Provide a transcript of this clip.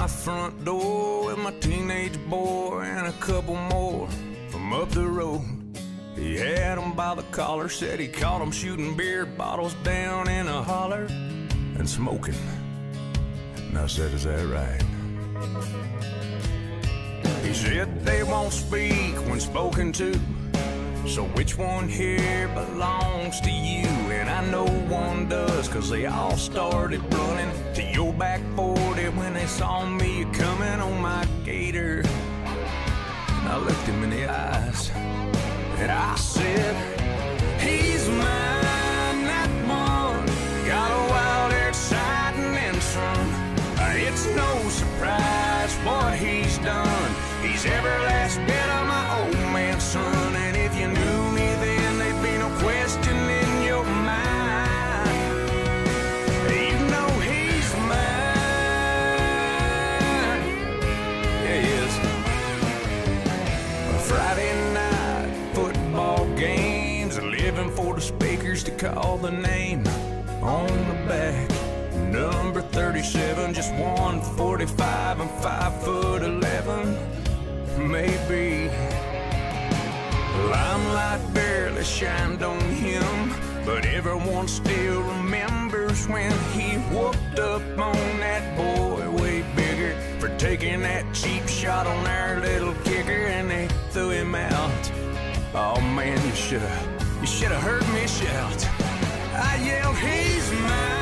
my front door with my teenage boy and a couple more from up the road. He had him by the collar, said he caught him shooting beer bottles down in a holler and smoking. And I said, is that right? He said they won't speak when spoken to, so which one here belongs to you? And I know one does, cause they all started running to your back 40 when they saw me coming on my gator. And I looked him in the eyes and I said, he's mine, that one. Got a wild, exciting entrance. It's no surprise what he's done. He's every last bit of my old man's son. And if you knew me then, there'd be no question in your mind. You know he's mine. Yeah, he is. Friday night football games, living for the speakers to call the name on the back. Number 37, just 145 and 5'11", maybe. Limelight barely shined on him, but everyone still remembers when he whooped up on that boy way bigger for taking that cheap shot on our little kicker, and they threw him out. Oh man, you should've heard me shout. I yelled, he's mine.